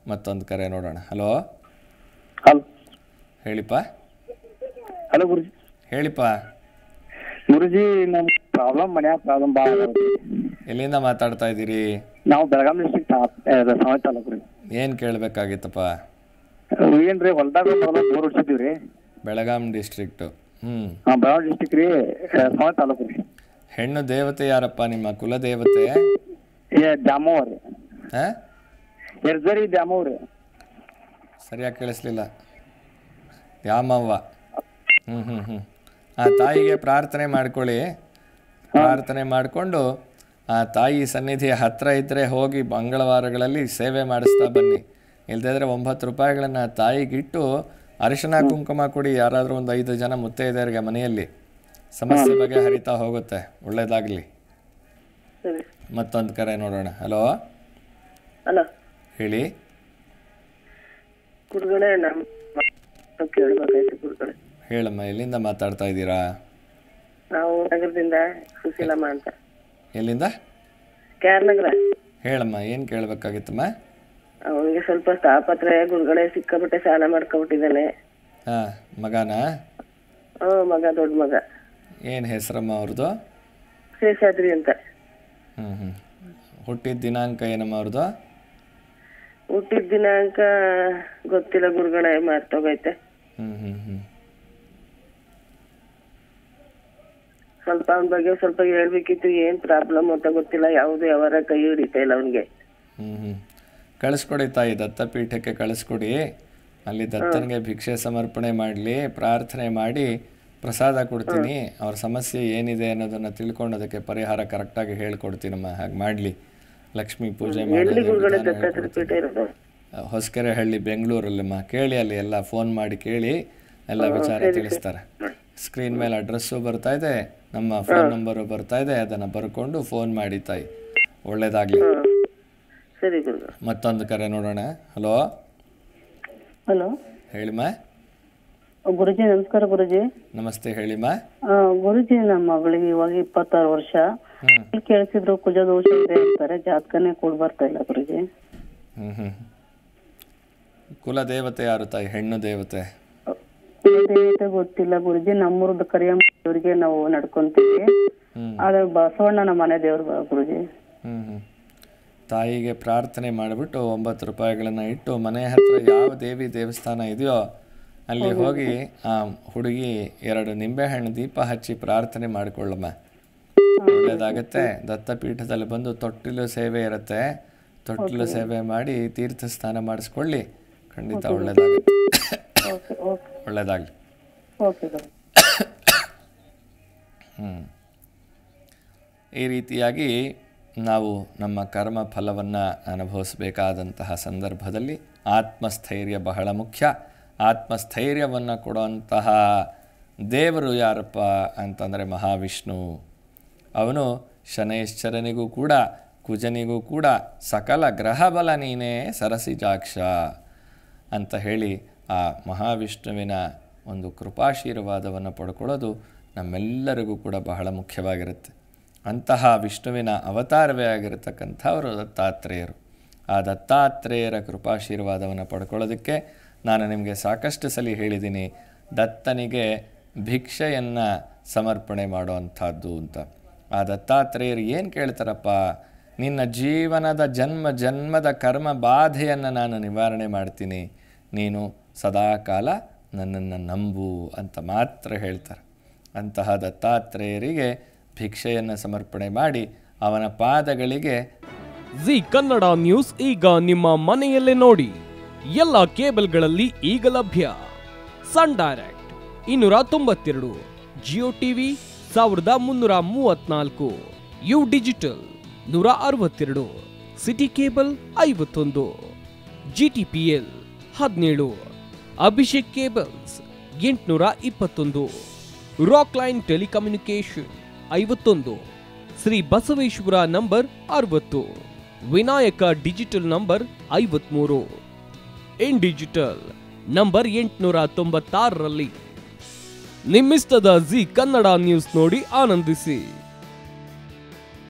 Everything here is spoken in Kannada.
ಮತ್ತೊಂದು ಕರೆ ನೋಡೋಣ. ಹಲೋ ಹಲೋ ಹೇಳಿಪ್ಪ. ಹಲೋ ಗುರುಜಿ. ಹೇಳಿಪ್ಪ. ಗುರುಜಿ ನಮ್ ಮನ್ಯಾಗ ಪ್ರಾಬ್ಲಮ್ ಭಾಳ ಅದಾವ. ಎಲ್ಲಿಂದ ಮಾತಾಡ್ತಾ ಇದ್ದೀರಿ? ನಾವು ಬೆಳಗಾಂ ಡಿಸ್ಟ್ರಿಕ್ಟ್ ಸಮಾಜ ತಾಲೂಕು ರೀ. ಏನು ಕೇಳಬೇಕಾಗಿತ್ತಪ್ಪ? ಏನ್ರಿ ಹೊಲ್ದಾಗ ಬೋರ್ ಹೊಡ್ಸಿದ್ದೀವಿ. ಬೆಳಗಾಂ ಡಿಸ್ಟ್ರಿಕ್ಟು. ಬೆಳಗಾಂ ಡಿಸ್ಟ್ರಿಕ್ಟ್ ರೀ, ಸಮಾಜ ತಾಲೂಕು ರೀ. ಹೆಣ್ಣು ದೇವತೆ ಯಾರಪ್ಪ ನಿಮ್ಮ ಕುಲ ದೇವತೆ? ದ್ಯಾಮವ್ವ ರೀ. ಎರ್ಜರಿ ದ್ಯಾಮವ್ವ ರೀ. ಸರಿಯಾಗಿ ಕೇಳಿಸ್ಲಿಲ್ಲ. ದ್ಯಾಮವ್ವ. ಆ ತಾಯಿಗೆ ಪ್ರಾರ್ಥನೆ ಮಾಡ್ಕೊಳ್ಳಿ. ಪ್ರಾರ್ಥನೆ ಮಾಡಿಕೊಂಡು ಆ ತಾಯಿ ಸನ್ನಿಧಿಯ ಹತ್ತಿರ ಇದ್ದರೆ ಹೋಗಿ ಮಂಗಳವಾರಗಳಲ್ಲಿ ಸೇವೆ ಮಾಡಿಸ್ತಾ ಬನ್ನಿ. ಇಲ್ಲದಿದ್ದರೆ 9 ರೂಪಾಯಿಗಳನ್ನು ತಾಯಿಗಿಟ್ಟು ಅರಿಶಿನ ಕುಂಕುಮ ಕೊಡಿ. ಯಾರಾದರೂ ಒಂದು 5 ಜನ ಮುತ್ತೈದೆಯರಿಗೆ ಮನೆಯಲ್ಲಿ ಸಮಸ್ಯೆ ಬಗೆಹರಿತಾ ಹೋಗುತ್ತೆ. ಒಳ್ಳೆಯದಾಗಲಿ. ಮತ್ತೊಂದು ಕರೆ ನೋಡೋಣ. ಹಲೋ ಹಲೋ ಹೇಳಿ. ಗುರುಗಳೇ, ಹೇಳಮ್ಮ, ಎಲ್ಲಿಂದ ಮಾತಾಡ್ತಾ ಇದ್ದೀರಾ? ನಾವು ನಗರದಿಂದ ಸುಶೀಲಮ್ಮ ಅಂತ. ಎಲ್ಲಿಂದ? ನಗರ. ಹೇಳಮ್ಮ, ಏನು ಕೇಳಬೇಕಾಗಿತ್ತಮ್ಮ? ಅವನಿಗೆ ಸ್ವಲ್ಪ ತಾಪತ್ರೆ ಗುರುಗಳೇ, ಸಿಕ್ಕಾಬಿಟ್ಟೆ ಸಾಲ ಮಾಡ್ಕೊಬಿಟ್ಟಿದ್ದಾನೆ. ಹಾಂ, ಮಗನಾ? ಮಗ, ದೊಡ್ಡ ಮಗ. ಏನು ಹೆಸರಮ್ಮ ಅವ್ರದ್ದು? ಶೇಷಾದ್ರಿ ಅಂತ. ಹುಟ್ಟಿದ ದಿನಾಂಕ ಏನಮ್ಮ ಅವ್ರದ್ದು? ಹುಟ್ಟಿದ ದಿನಾಂಕ ಗೊತ್ತಿಲ್ಲ ಗುರುಗಳೇ, ಮರ್ತೋಗೈತೆ. ಸ್ವಲ್ಪ ಅವನ ಬಗ್ಗೆ ಸ್ವಲ್ಪ ಹೇಳ್ಬೇಕಿತ್ತು. ಏನ್ ಪ್ರಾಬ್ಲಮ್ ಅಂತ ಗೊತ್ತಿಲ್ಲ. ಯಾವ್ದು ಯಾವಾರ ಕೈ ಹಿಡಿತಾ ಇಲ್ಲ ಅವನಿಗೆ. ಕಳಿಸ್ಕೊಡಿ ತಾಯಿ, ದತ್ತಪೀಠಕ್ಕೆ ಕಳಿಸ್ಕೊಡಿ. ಅಲ್ಲಿ ದತ್ತನಿಗೆ ಭಿಕ್ಷೆ ಸಮರ್ಪಣೆ ಮಾಡಲಿ, ಪ್ರಾರ್ಥನೆ ಮಾಡಿ ಪ್ರಸಾದ ಕೊಡ್ತೀನಿ. ಅವ್ರ ಸಮಸ್ಯೆ ಏನಿದೆ ಅನ್ನೋದನ್ನು ತಿಳ್ಕೊಂಡು ಅದಕ್ಕೆ ಪರಿಹಾರ ಕರೆಕ್ಟಾಗಿ ಹೇಳ್ಕೊಡ್ತೀನಮ್ಮ. ಹಾಗೆ ಮಾಡಲಿ. ಲಕ್ಷ್ಮೀ ಪೂಜೆ ಮಾಡಿ. ಹೊಸಕೆರೆಹಳ್ಳಿ, ಬೆಂಗಳೂರಲ್ಲಮ್ಮ. ಕೇಳಿ, ಅಲ್ಲಿ ಎಲ್ಲ ಫೋನ್ ಮಾಡಿ ಕೇಳಿ, ಎಲ್ಲ ವಿಚಾರ ತಿಳಿಸ್ತಾರೆ. ಸ್ಕ್ರೀನ್ ಮೇಲೆ ಅಡ್ರೆಸ್ಸು ಬರ್ತಾ ಇದೆ, ನಮ್ಮ ಫೋನ್ ನಂಬರು ಬರ್ತಾ ಇದೆ. ಅದನ್ನು ಬರ್ಕೊಂಡು ಫೋನ್ ಮಾಡಿ ತಾಯಿ. ಒಳ್ಳೇದಾಗಲಿ. ಮತ್ತೊಂದು ಕರೆ ನೋಡೋಣ. ಹಲೋ ಹಲೋ ಹೇಳಿಮ್ಮ. ಗುರುಜಿ ನಮಸ್ಕಾರ. ಗುರುಜಿ ನಮಸ್ತೆ, ಹೇಳಿಮ್ಮ. ಗುರುಜಿ, ನಮ್ಮ ಮಗಳಿಗೆ ಇವಾಗ 26 ವರ್ಷ. ಕೇಳಿಸಿದ್ರು ಕುಜ ದೋಷ ಇದೆ ಅಂತಾರೆ. ಜಾತಕನೇ ಕೂಡ ಬರ್ತಾ ಇಲ್ಲ ಗುರುಜಿ. ಕುಲ ದೇವತೆ ಯಾರು ತಾಯಿ? ಹೆಣ್ಣು ದೇವತೆ? ಕುಲದೇವತೆ ಗೊತ್ತಿಲ್ಲ ಗುರುಜಿ. ನಮ್ಮೂರ್ದು ಕರಿಯಮ್ಮವ್ರಿಗೆ ನಾವು ನಡ್ಕೊಂತೀವಿ. ಆದ್ರೆ ಬಸವಣ್ಣನ ಮನೆ ದೇವ್ರು ಗುರುಜಿ. ತಾಯಿಗೆ ಪ್ರಾರ್ಥನೆ ಮಾಡಿಬಿಟ್ಟು 9 ರೂಪಾಯಿಗಳನ್ನು ಇಟ್ಟು ಮನೆ ಹತ್ರ ಯಾವ ದೇವಿ ದೇವಸ್ಥಾನ ಇದೆಯೋ ಅಲ್ಲಿ ಹೋಗಿ ಆ ಹುಡುಗಿ 2 ನಿಂಬೆಹಣ್ಣು ದೀಪ ಹಚ್ಚಿ ಪ್ರಾರ್ಥನೆ ಮಾಡಿಕೊಳ್ಳಮ್ಮ. ಒಳ್ಳೆಯದಾಗತ್ತೆ. ದತ್ತಪೀಠದಲ್ಲಿ ಬಂದು ತೊಟ್ಟಿಲು ಸೇವೆ ಇರುತ್ತೆ. ತೊಟ್ಟಿಲು ಸೇವೆ ಮಾಡಿ ತೀರ್ಥ ಸ್ನಾನ ಮಾಡಿಸ್ಕೊಳ್ಳಿ. ಖಂಡಿತ ಒಳ್ಳೆಯದಾಗುತ್ತೆ. ಒಳ್ಳೆಯದಾಗಲಿ. ಈ ರೀತಿಯಾಗಿ ನಾವು ನಮ್ಮ ಕರ್ಮ ಫಲವನ್ನು ಅನುಭವಿಸಬೇಕಾದಂತಹ ಸಂದರ್ಭದಲ್ಲಿ ಆತ್ಮಸ್ಥೈರ್ಯ ಬಹಳ ಮುಖ್ಯ. ಆತ್ಮಸ್ಥೈರ್ಯವನ್ನು ಕೊಡುವಂತಹ ದೇವರು ಯಾರಪ್ಪ ಅಂತಂದರೆ ಮಹಾವಿಷ್ಣು. ಅವನು ಶನೈಶ್ಚರನಿಗೂ ಕೂಡ ಕುಜನಿಗೂ ಕೂಡ ಸಕಲ ಗ್ರಹಬಲ ನೀನೇ ಸರಸಿಜಾಕ್ಷ ಅಂತ ಹೇಳಿ ಆ ಮಹಾವಿಷ್ಣುವಿನ ಒಂದು ಕೃಪಾಶೀರ್ವಾದವನ್ನು ಪಡ್ಕೊಳ್ಳೋದು ನಮ್ಮೆಲ್ಲರಿಗೂ ಕೂಡ ಬಹಳ ಮುಖ್ಯವಾಗಿರುತ್ತೆ. ಅಂತಹ ವಿಷ್ಣುವಿನ ಅವತಾರವೇ ಆಗಿರತಕ್ಕಂಥವರು ದತ್ತಾತ್ರೇಯರು. ಆ ದತ್ತಾತ್ರೇಯರ ಕೃಪಾಶೀರ್ವಾದವನ್ನು ಪಡ್ಕೊಳ್ಳೋದಕ್ಕೆ ನಾನು ನಿಮಗೆ ಸಾಕಷ್ಟು ಸಲ ಹೇಳಿದ್ದೀನಿ, ದತ್ತನಿಗೆ ಭಿಕ್ಷೆಯನ್ನು ಸಮರ್ಪಣೆ ಮಾಡುವಂಥದ್ದು ಅಂತ. ಆ ದತ್ತಾತ್ರೇಯರು ಏನು ಕೇಳ್ತಾರಪ್ಪ? ನಿನ್ನ ಜೀವನದ ಜನ್ಮ ಜನ್ಮದ ಕರ್ಮ ಬಾಧೆಯನ್ನು ನಾನು ನಿವಾರಣೆ ಮಾಡ್ತೀನಿ, ನೀನು ಸದಾಕಾಲ ನನ್ನನ್ನು ನಂಬು ಅಂತ ಮಾತ್ರ ಹೇಳ್ತಾರೆ. ಅಂತಹ ದತ್ತಾತ್ರೇಯರಿಗೆ ಭಿಕ್ಷೆಯನ್ನು ಸಮರ್ಪಣೆ ಮಾಡಿ ಅವನ ಪಾದಗಳಿಗೆ. ಜಿ ಕನ್ನಡ ನ್ಯೂಸ್ ಈಗ ನಿಮ್ಮ ಮನೆಯಲ್ಲೇ ನೋಡಿ. ಎಲ್ಲ ಕೇಬಲ್ಗಳಲ್ಲಿ ಈಗ ಲಭ್ಯ. Sun Direct 292, Jio TV 1334, U digital 162, City cable 51, GTPL 17, Abhishek cables 821, Rockline telecommunication 51, Shri Basaveshwara number 60, Vinayaka digital number 53, in digital number 896ರಲ್ಲಿ. ನಿಮ್ಮಿಸ್ತದ ಜಿ ಕನ್ನಡ ನ್ಯೂಸ್ ನೋಡಿ ಆನಂದಿಸಿ.